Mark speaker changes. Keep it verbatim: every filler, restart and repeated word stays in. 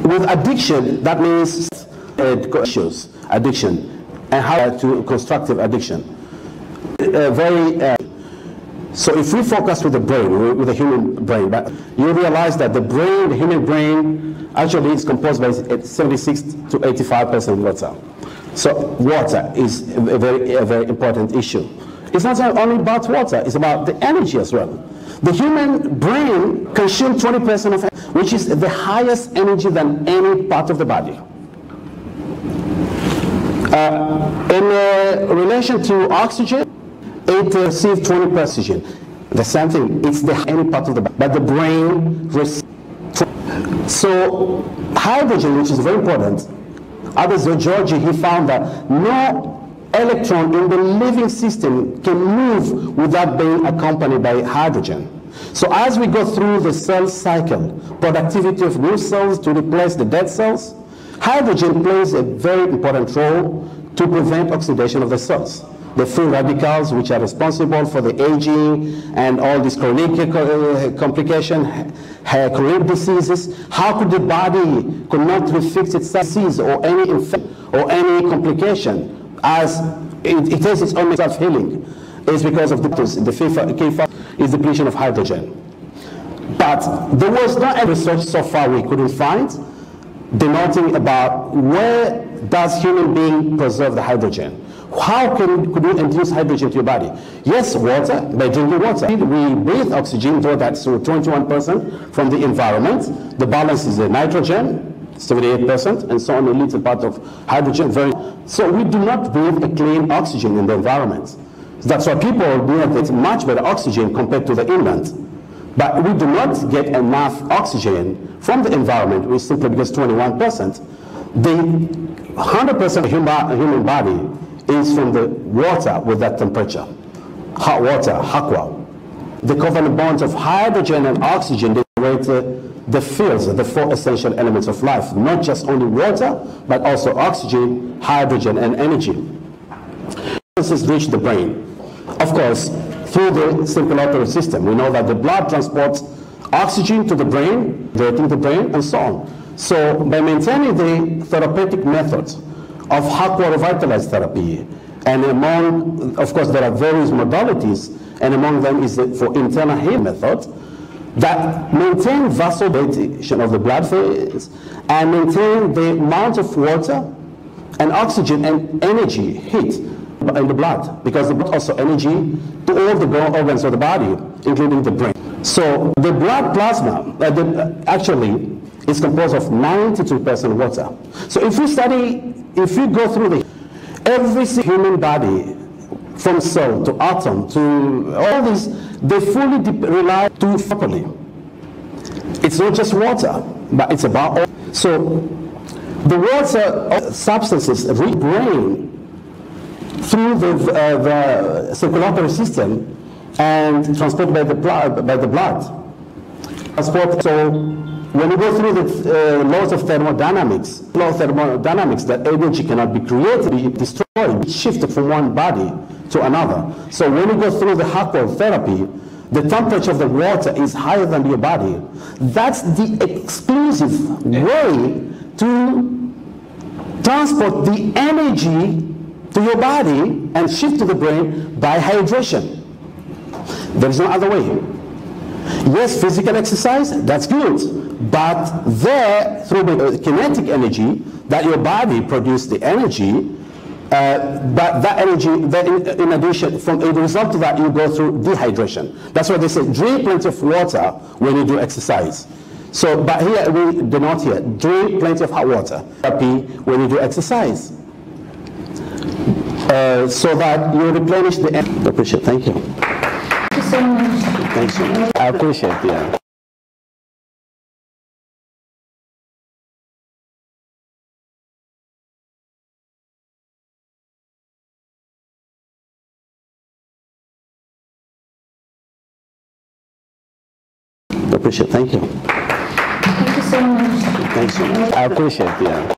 Speaker 1: With addiction, that means uh, issues, addiction, and how to constructive addiction. Uh, very. Uh, so if we focus with the brain, with the human brain, but you realize that the brain, the human brain, actually is composed by seventy-six to eighty-five percent water. So water is a very, a very important issue. It's not only about water; it's about the energy as well. The human brain consumes twenty percent of, which is the highest energy than any part of the body. Uh, in uh, relation to oxygen, it receives twenty percent. The same thing, it's the any part of the body, but the brain receives. So hydrogen, which is very important, others, Georgi, he found that no electron in the living system can move without being accompanied by hydrogen. So as we go through the cell cycle, productivity of new cells to replace the dead cells, hydrogen plays a very important role to prevent oxidation of the cells. The free radicals, which are responsible for the aging and all these chronic uh, complications, uh, chronic diseases. How could the body could not refix itself disease or any infection or any complication as it, it has its own self-healing? It's because of the the key factor is depletion of hydrogen. But there was not any research so far we couldn't find denoting about where does human being preserve the hydrogen. How can could we induce hydrogen to your body? Yes, water, by drinking water. We breathe oxygen, though that's twenty-one percent from the environment. The balance is the nitrogen, seventy-eight percent, and so on, a little part of hydrogen. Very. So we do not breathe a clean oxygen in the environment. That's why people do not get much better oxygen compared to the inland. But we do not get enough oxygen from the environment, which simply because twenty-one percent. The one hundred percent of human, human body is from the water with that temperature. Hot water, Haqua. The covalent bonds of hydrogen and oxygen generate uh, the fields, the four essential elements of life, not just only water, but also oxygen, hydrogen, and energy. This reach the brain. Of course, through the circulatory system. We know that the blood transports oxygen to the brain, hydrating the brain, and so on. So by maintaining the therapeutic methods of Haqua Revitalize Therapy, and among, of course, there are various modalities, and among them is the, for internal healing method, that maintain vasodilation of the blood vessels and maintain the amount of water and oxygen and energy, heat, in the blood, because the blood also energy to all the organs of the body, including the brain. So the blood plasma uh, the, actually is composed of ninety-two percent water. So if we study, if we go through the every human body, from cell to atom to all these, they fully rely to properly. It's not just water, but it's about all. So the water substances reach brain through the, uh, the circulatory system and transported by the blood. By the blood. Transport. So when you go through the uh, laws of thermodynamics, law of thermodynamics, that energy cannot be created, be destroyed, shifted from one body to another. So when you go through the Haqua therapy, the temperature of the water is higher than your body. That's the exclusive way to transport the energy to your body and shift to the brain by hydration. There is no other way. Yes, physical exercise, that's good. But there, through the kinetic energy, that your body produces the energy, uh, but that energy, that in, in addition, from a result of that, you go through dehydration. That's why they say drink plenty of water when you do exercise. So, but here we denote here, drink plenty of hot water therapy when you do exercise. Uh, so that you replenish the energy. I appreciate it. Thank you.
Speaker 2: Thank you so much.
Speaker 1: Thanks so much. I appreciate it, yeah. I appreciate it. Thank you.
Speaker 2: Thank you so much.
Speaker 1: Thanks so much. I appreciate it, yeah.